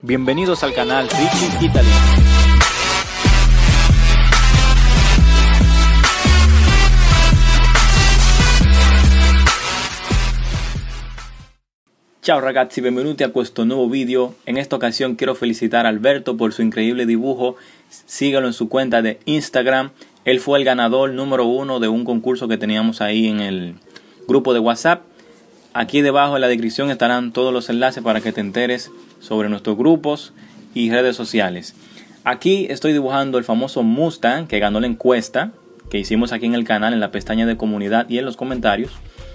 Bienvenidos al canal Richie Italy. Ciao ragazzi, benvenuti a questo nuevo video. En esta ocasión quiero felicitar a Alberto por su increíble dibujo. Síguelo en su cuenta de Instagram. Él fue el ganador número 1 de un concurso que teníamos ahí en el grupo de WhatsApp. Aquí debajo en la descripción estarán todos los enlaces para que te enteres sobre nuestros grupos y redes sociales. Aquí estoy dibujando el famoso Mustang que ganó la encuesta que hicimos aquí en el canal, en la pestaña de comunidad y en los comentarios.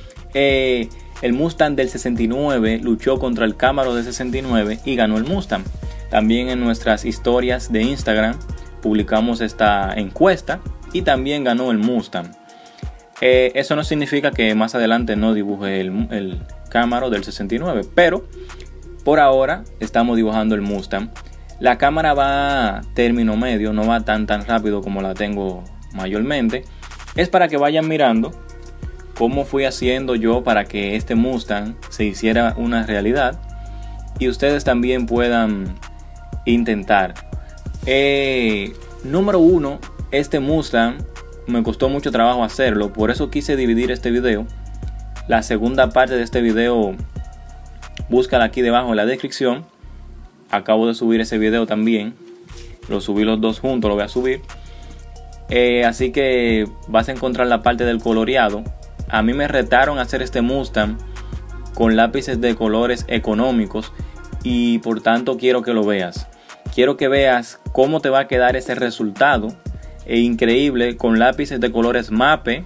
El Mustang del 69 luchó contra el Camaro del 69 y ganó el Mustang. También en nuestras historias de Instagram publicamos esta encuesta y también ganó el Mustang. Eso no significa que más adelante no dibuje el Camaro del 69, pero por ahora estamos dibujando el Mustang. La cámara va a término medio, no va tan rápido como la tengo mayormente. Es para que vayan mirando cómo fui haciendo yo para que este Mustang se hiciera una realidad y ustedes también puedan intentar. Número 1, este Mustang me costó mucho trabajo hacerlo, por eso quise dividir este video. La segunda parte de este video búscala aquí debajo en la descripción. Acabo de subir ese video también, lo subí los dos juntos, lo voy a subir. Así que vas a encontrar la parte del coloreado. A mí me retaron a hacer este Mustang con lápices de colores económicos y por tanto quiero que lo veas. Quiero que veas cómo te va a quedar ese resultado increíble con lápices de colores MAPE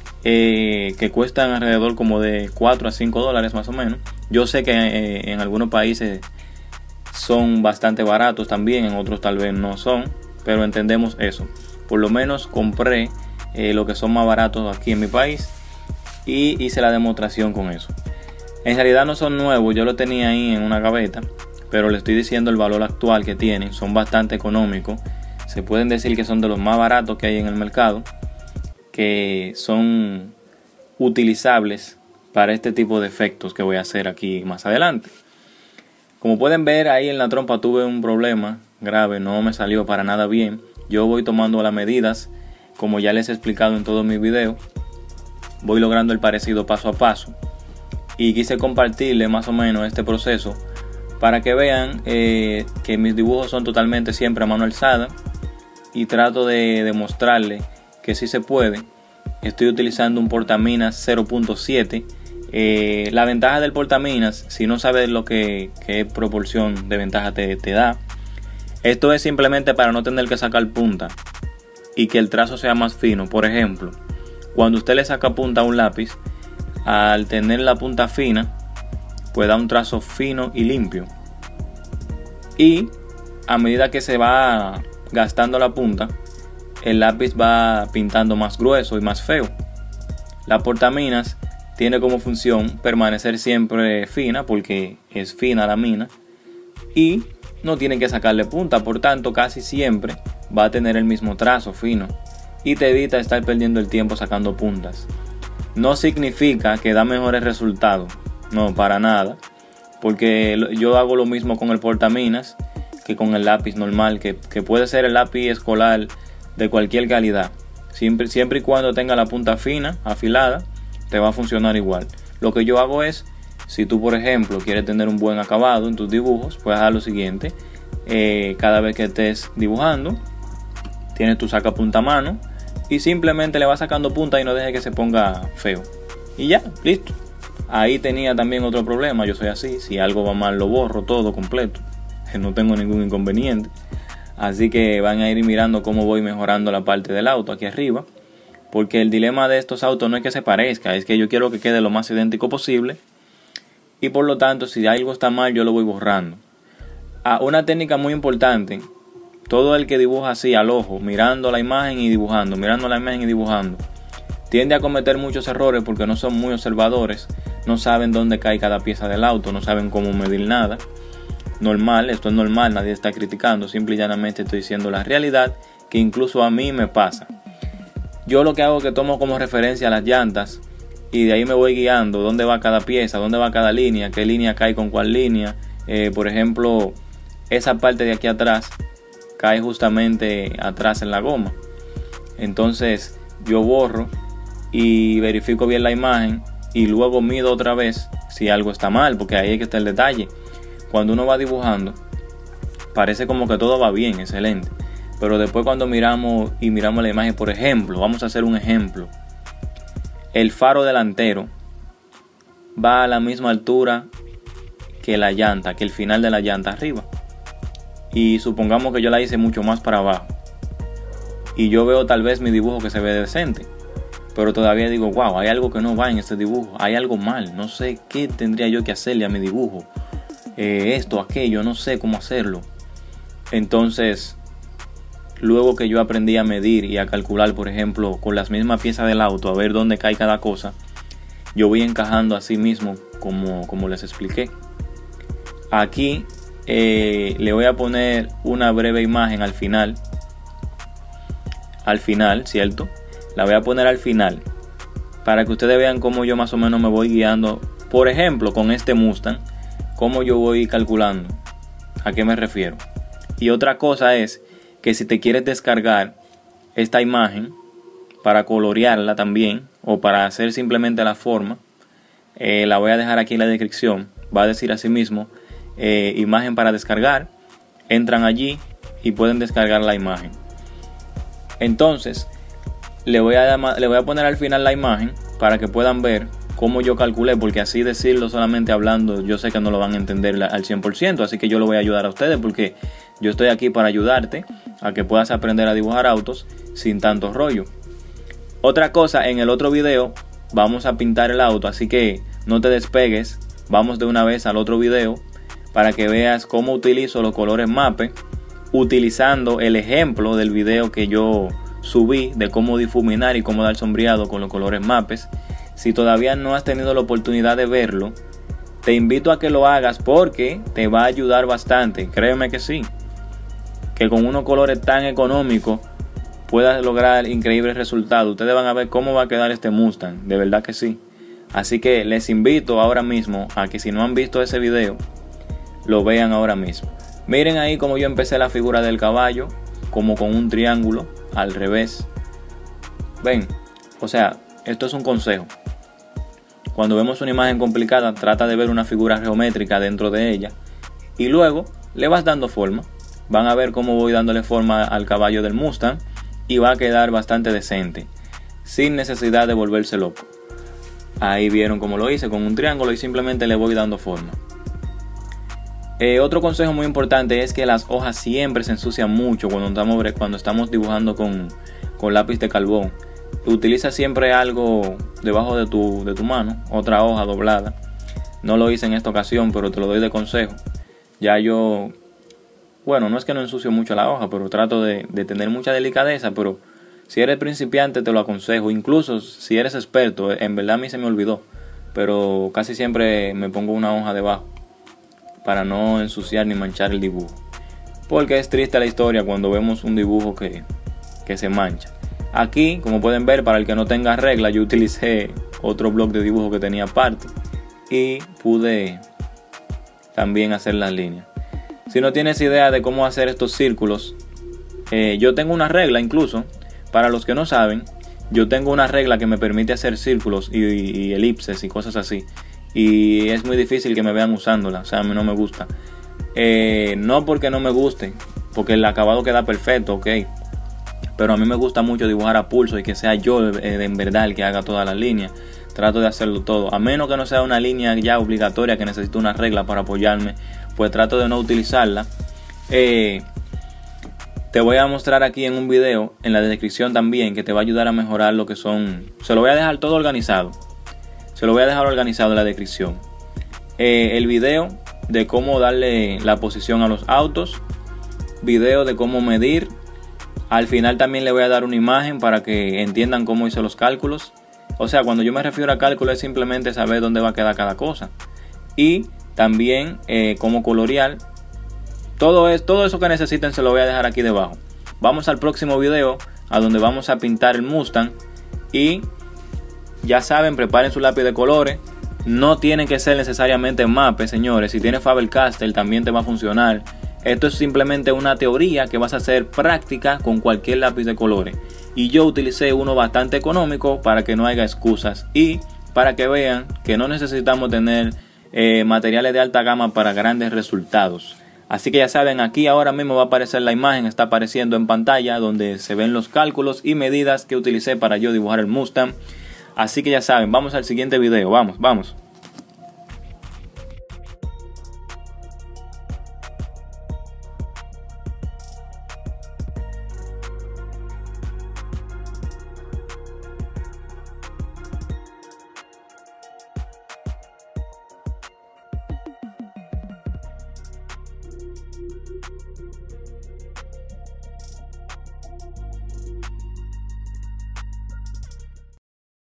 que cuestan alrededor como de 4 a 5 dólares más o menos. Yo sé que en algunos países son bastante baratos también, en otros tal vez no son, pero entendemos eso. Por lo menos compré lo que son más baratos aquí en mi país y hice la demostración con eso. En realidad no son nuevos, yo lo tenía ahí en una gaveta, pero le estoy diciendo el valor actual que tienen. Son bastante económicos, se pueden decir que son de los más baratos que hay en el mercado, que son utilizables para este tipo de efectos que voy a hacer aquí más adelante. Como pueden ver ahí en la trompa tuve un problema grave, no me salió para nada bien. Yo voy tomando las medidas, como ya les he explicado en todos mis videos. Voy logrando el parecido paso a paso. Y quise compartirle más o menos este proceso para que vean que mis dibujos son totalmente siempre a mano alzada. Y trato de demostrarle que sí se puede. Estoy utilizando un portaminas 0.7. La ventaja del portaminas, si no sabes lo qué proporción de ventaja te da, esto es simplemente para no tener que sacar punta y que el trazo sea más fino. Por ejemplo, cuando usted le saca punta a un lápiz, al tener la punta fina, pues da un trazo fino y limpio. Y a medida que se va gastando la punta, el lápiz va pintando más grueso y más feo. La portaminas tiene como función permanecer siempre fina porque es fina la mina y no tiene que sacarle punta, por tanto casi siempre va a tener el mismo trazo fino y te evita estar perdiendo el tiempo sacando puntas. No significa que da mejores resultados, no, para nada, porque yo hago lo mismo con el portaminas que con el lápiz normal, que puede ser el lápiz escolar de cualquier calidad, siempre y cuando tenga la punta fina, afilada, te va a funcionar igual. Lo que yo hago es, si tú por ejemplo quieres tener un buen acabado en tus dibujos, puedes hacer lo siguiente. Cada vez que estés dibujando, tienes tu sacapunta a mano y simplemente le vas sacando punta y no dejes que se ponga feo. Y ya, listo. Ahí tenía también otro problema, yo soy así, si algo va mal lo borro todo completo, no tengo ningún inconveniente. Así que van a ir mirando cómo voy mejorando la parte del auto aquí arriba. Porque el dilema de estos autos no es que se parezca, es que yo quiero que quede lo más idéntico posible. Y por lo tanto, si algo está mal, yo lo voy borrando. Una técnica muy importante, todo el que dibuja así al ojo, mirando la imagen y dibujando, tiende a cometer muchos errores porque no son muy observadores, no saben dónde cae cada pieza del auto, no saben cómo medir nada. Normal, esto es normal, nadie está criticando, simple y llanamente estoy diciendo la realidad que incluso a mí me pasa. Yo lo que hago es que tomo como referencia las llantas y de ahí me voy guiando dónde va cada pieza, dónde va cada línea, qué línea cae con cuál línea. Por ejemplo, esa parte de aquí atrás cae justamente atrás en la goma. Entonces yo borro y verifico bien la imagen y luego mido otra vez si algo está mal, porque ahí es que está el detalle. Cuando uno va dibujando parece como que todo va bien, excelente, pero después cuando miramos la imagen, por ejemplo, vamos a hacer un ejemplo, el faro delantero va a la misma altura que la llanta, que el final de la llanta arriba, y supongamos que yo la hice mucho más para abajo y yo veo tal vez mi dibujo que se ve decente, pero todavía digo, wow, hay algo que no va en este dibujo, hay algo mal, no sé qué tendría yo que hacerle a mi dibujo, esto, aquello, no sé cómo hacerlo. Entonces, luego que yo aprendí a medir y a calcular, por ejemplo, con las mismas piezas del auto, a ver dónde cae cada cosa, yo voy encajando así mismo como les expliqué. Aquí le voy a poner una breve imagen al final, ¿cierto? La voy a poner al final para que ustedes vean cómo yo más o menos me voy guiando. Por ejemplo, con este Mustang, cómo yo voy calculando, a qué me refiero. Y otra cosa es que si te quieres descargar esta imagen para colorearla también, o para hacer simplemente la forma, la voy a dejar aquí en la descripción. Va a decir así mismo, imagen para descargar. Entran allí y pueden descargar la imagen. Entonces le voy a poner al final la imagen para que puedan ver cómo yo calculé, porque así decirlo solamente hablando, yo sé que no lo van a entender al 100%, así que yo lo voy a ayudar a ustedes, porque yo estoy aquí para ayudarte a que puedas aprender a dibujar autos sin tanto rollo. Otra cosa, en el otro video vamos a pintar el auto, así que no te despegues, vamos de una vez al otro video para que veas cómo utilizo los colores MAPE, utilizando el ejemplo del video que yo subí de cómo difuminar y cómo dar sombreado con los colores MAPES. Si todavía no has tenido la oportunidad de verlo, te invito a que lo hagas porque te va a ayudar bastante. Créeme que sí, que con unos colores tan económicos puedas lograr increíbles resultados. Ustedes van a ver cómo va a quedar este Mustang, de verdad que sí. Así que les invito ahora mismo a que, si no han visto ese video, lo vean ahora mismo. Miren ahí cómo yo empecé la figura del caballo, como con un triángulo al revés. Ven, o sea, esto es un consejo. Cuando vemos una imagen complicada, trata de ver una figura geométrica dentro de ella y luego le vas dando forma. Van a ver cómo voy dándole forma al caballo del Mustang y va a quedar bastante decente, sin necesidad de volverse loco. Ahí vieron cómo lo hice con un triángulo y simplemente le voy dando forma. Otro consejo muy importante es que las hojas siempre se ensucian mucho cuando estamos dibujando con lápiz de carbón. Utiliza siempre algo debajo de tu mano, otra hoja doblada. No lo hice en esta ocasión, pero te lo doy de consejo. Ya yo, bueno, no es que no ensucio mucho la hoja, pero trato de tener mucha delicadeza. Pero si eres principiante te lo aconsejo. Incluso si eres experto, en verdad a mí se me olvidó, pero casi siempre me pongo una hoja debajo para no ensuciar ni manchar el dibujo, porque es triste la historia cuando vemos un dibujo que se mancha. Aquí, como pueden ver, para el que no tenga regla, yo utilicé otro blog de dibujo que tenía aparte y pude también hacer las líneas. Si no tienes idea de cómo hacer estos círculos, yo tengo una regla. Incluso para los que no saben, yo tengo una regla que me permite hacer círculos y elipses y cosas así, y es muy difícil que me vean usándola. O sea, a mí no me gusta, no porque no me guste, porque el acabado queda perfecto, ok, pero a mí me gusta mucho dibujar a pulso y que sea yo en verdad el que haga todas las líneas. Trato de hacerlo todo, a menos que no sea una línea ya obligatoria que necesito una regla para apoyarme, pues trato de no utilizarla. Te voy a mostrar aquí en un video, en la descripción también, que te va a ayudar a mejorar lo que son. Se lo voy a dejar todo organizado. Se lo voy a dejar organizado en la descripción. El video de cómo darle la posición a los autos, video de cómo medir. Al final también le voy a dar una imagen para que entiendan cómo hice los cálculos. O sea, cuando yo me refiero a cálculo es simplemente saber dónde va a quedar cada cosa. Y también cómo colorear. Todo eso que necesiten se lo voy a dejar aquí debajo. Vamos al próximo video, a donde vamos a pintar el Mustang. Y ya saben, preparen su lápiz de colores. No tienen que ser necesariamente MAPE, señores. Si tienes Faber-Castell también te va a funcionar. Esto es simplemente una teoría que vas a hacer práctica con cualquier lápiz de colores. Y yo utilicé uno bastante económico para que no haya excusas y para que vean que no necesitamos tener materiales de alta gama para grandes resultados. Así que ya saben, aquí ahora mismo va a aparecer la imagen, está apareciendo en pantalla donde se ven los cálculos y medidas que utilicé para yo dibujar el Mustang. Así que ya saben, vamos al siguiente video, vamos.